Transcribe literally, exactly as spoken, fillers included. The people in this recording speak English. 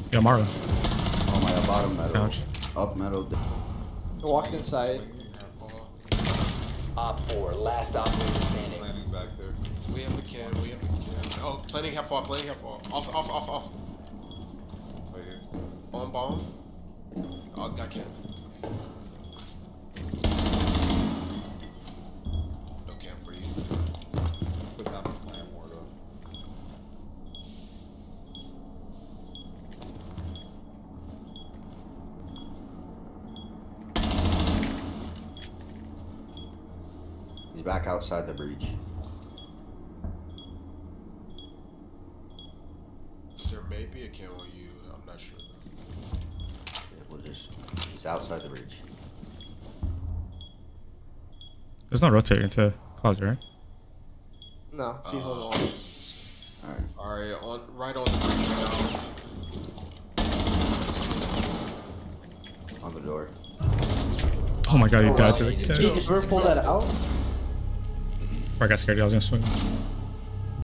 Yeah, Marla. Oh my god, bottom metal. Sandwich. Up metal. I walked inside. Op four, last operator standing. Landing back there. We have the kid, we have the kid. Oh, planning half off, planning half off. Off, off, off, off. Right here. On bomb. Oh, got kid. Okay, I'm for you. Put down the plan more though. He's back outside the breach. There may be a kill on you, I'm not sure. Yeah, we'll just. He's outside the breach. There's no rotating to closet, right? No, she Uh, hold on. Alright. Alright, on right on the bridge right now. On the door. Oh my god, he Oh, died wow. to the Did catch. you ever pull that out? I got scared. I was gonna swing.